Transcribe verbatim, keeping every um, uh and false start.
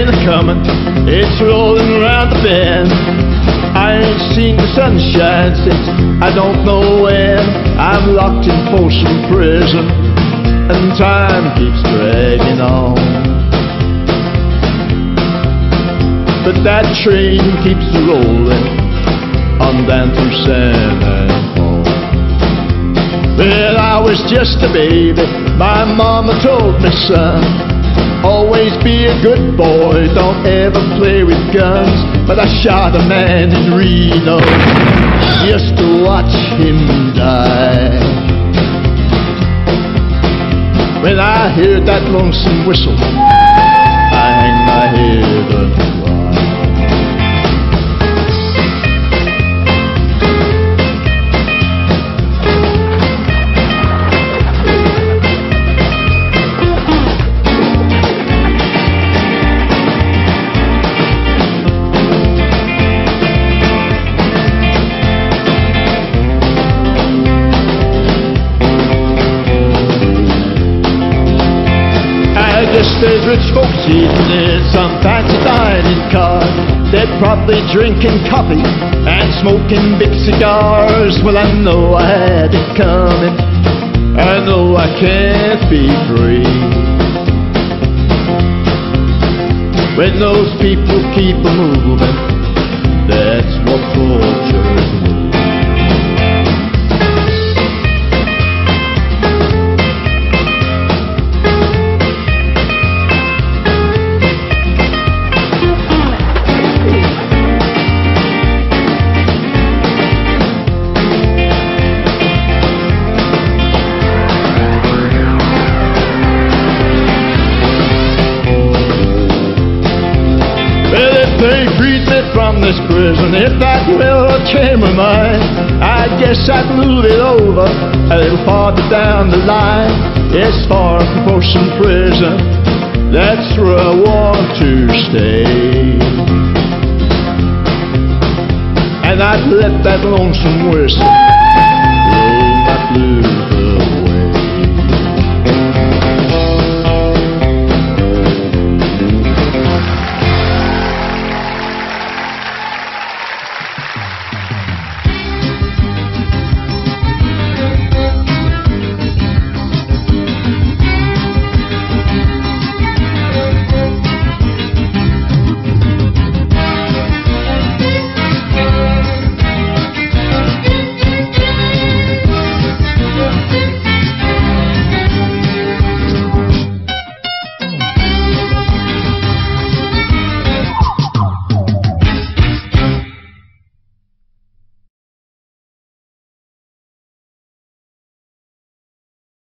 rain a comin', it's rolling around the bend. I ain't seen the sunshine since I don't know when. I'm locked in Folsom prison, and time keeps dragging on. But that train keeps rolling on down through San Antonio. When I was just a baby, my mama told me, son, always be a good boy, don't ever play with guns. But I shot a man in Reno just to watch him die. When I hear that lonesome whistle, I hang my head and cry. Guess there's rich folks eating in some fancy dining car. They're probably drinking coffee and smoking big cigars. Well, I know I had it coming, I know I can't be free. When those people keep moving, that's what tortures me. They freed me from this prison, if that railroad came of mine, I guess I'd move it over a little farther down the line. It's far from Folsom prison, that's where I want to stay. And I'd let that lonesome whistle